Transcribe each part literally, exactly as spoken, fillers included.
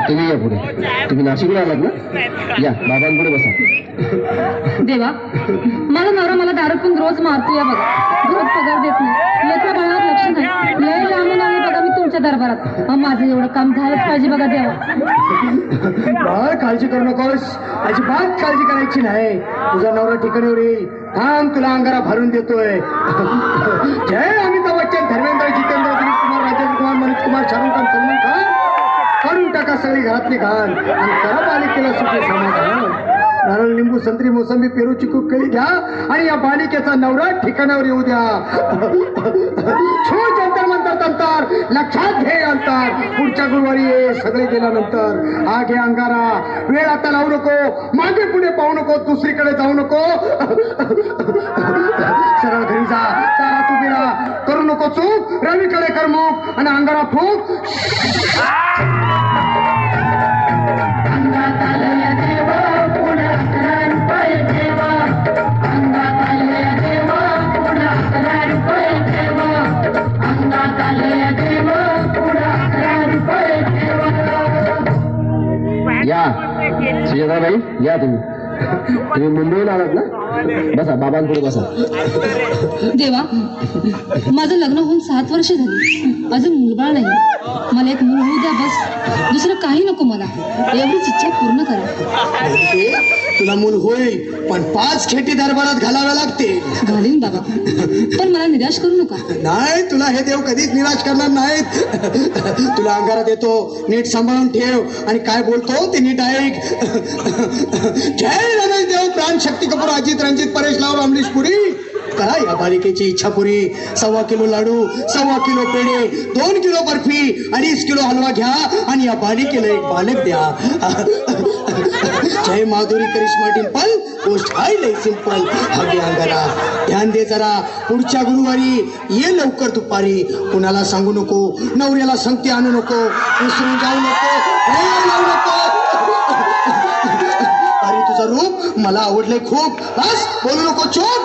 तुम्ही या पुढे. तुम्ही नाशिकला आलात ना? या बाबांपुढे बसा. देवा, माझा नवरा मला दारू पिऊन रोज मारतो या बघा. रोज पगार देत नाही, लेकरा बाळावर लक्ष नाही. लय लांबून आले बघा मी तुमच्या दरबारात. माझं एवढं काम झालंच पाहिजे बघा देवा. बाळ काळजी करू नकोस, अजिबात काळजी करायची नाही. तुझा नवरा ठिकाणीवर येईल. थांब, तुला अंगारा भरून देतोय. जय अमिताभ बच्चन, धर्मेंद्र, जितेंद्र, दिलीप कुमार, राजेंद्र कुमार, मनोज कुमार, शाहरुख खान, सलमान खान करून टाका सगळी घरातली घाण आणि करा पालिकेला सुखी समाधान. नारळ, लिंबू, संत्री, मोसंबी, पेरू, चिकू, केळी घ्या आणि या बालिकेचा नवरा ठिकाणावर येऊ द्या. छो जंतर मंतर तंतर, लक्षात घे अंतर. पुढच्या गुरुवारी ये सगळे गेल्यानंतर. हा घे अंगारा. वेळ आता लावू नको, मागे पुढे पाहू नको, दुसरीकडे जाऊ नको. सरळ घरी जा, तारा तू बिरा करू नको चूक. रवीकडे कर मुख आणि अंगारा फूक. या सुजाताबाई, या तुम्ही. तुम्ही मुंबईला आलात ना? बसा, बाबांपुढे बसा. देवा, माझं लग्न होऊन सात वर्ष झाली, अजून मुलबाळ नाही. मला एक मूल होऊ द्या बस, दुसरं काही नको मला. एवढीच इच्छा पूर्ण करा. तुला मूल होईल, पण पाच खेटी दरबारात घालाव्या लागते. घालीन बाबा, पण मला निराश करू नका. नाही, तुला हे देव कधीच निराश करणार नाहीत. तुला अंगारा देतो, नीट सांभाळून ठेव आणि काय बोलतो ते नीट ऐक. जय रमेश देव, प्राण शक्ती कपूर, अजित रंजित, परेश लाव, अमरीश पुरी. करा या बालिकेची इच्छा पुरी. सव्वा किलो लाडू, सव्वा किलो पेढे, दोन किलो बर्फी, अडीच किलो हलवा घ्या आणि या बालिकेला एक बालक द्या. जय माधुरी करिश्मा डिंपल, पोस्ट हाय लय सिंपल. हगे अंगारा, ध्यान दे जरा. पुढच्या गुरुवारी ये लवकर दुपारी. कुणाला सांगू नको, नवऱ्याला संगती आणू नको, विसरून जाऊ नको, लावू नको. अरे तुझं रूप मला आवडलंय खूप. बस बोलू नको, चूप.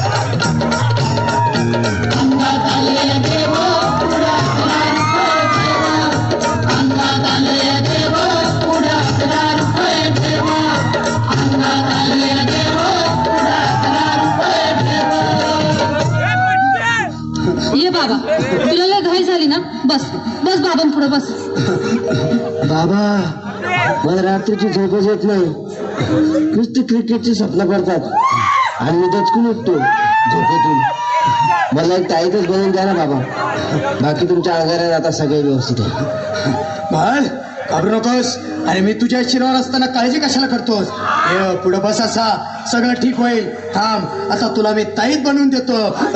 ये बाबा, तुला लय घाई झाली ना? बस बस बाबां पुढे बस. बाबा, मला रात्रीची झोपच येत नाही. नुसती क्रिकेटची स्वप्न करतात आणि मी दचकून उठतो झोपेतून. मला एक ताईतच बनवून द्या ना बाबा. बाकी तुमच्या अंगारात आता सगळे व्यवस्थित आहे. बाळ, घाबरू नकोस. अरे मी तुझ्या शिरावर असताना काळजी कशाला करतोस? हे पुढे बस, असा सगळं ठीक होईल. थांब, आता तुला मी ताईत बनवून देतो.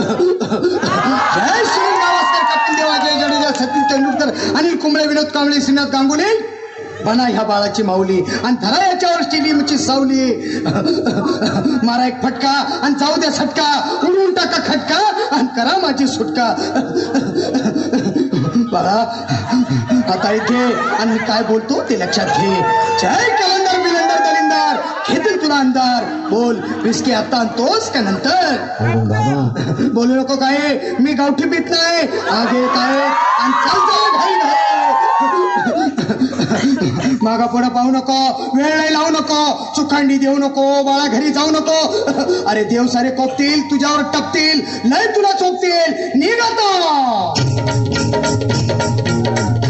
जय सुनील गावस्कर, कपिल देव, अजय जडेजा, सचिन तेंडुलकर, अनिल कुंबळे, विनोद कांबळे, श्रीनाथ गांगुली. बना ह्या बाळाची माऊली आणि धरा याच्यावर स्टेडियमची सावली. मारा एक फटका आणि जाऊ द्या सटका. उडवून टाका खटका आणि करा माझी सुटका. बाळा, आता इथे आणि मी काय बोलतो ते लक्षात घे. जय कलंदर, बिलंदर, दलिंदर, घेतील तुला अंधार. बोल, विस्की आता आणतोस का नंतर? बोलू नको काय, मी गावठी पीत नाही. आगे येत आहे आणि चालतं घाई घाई. मागा पुढे पाहू नको, वेळ नाही लावू नको, चुखांडी देऊ नको, बाळा घरी जाऊ नको. अरे देव सारे कोपतील, तुझ्यावर टपतील, लय तुला चोपतील. निघ आता.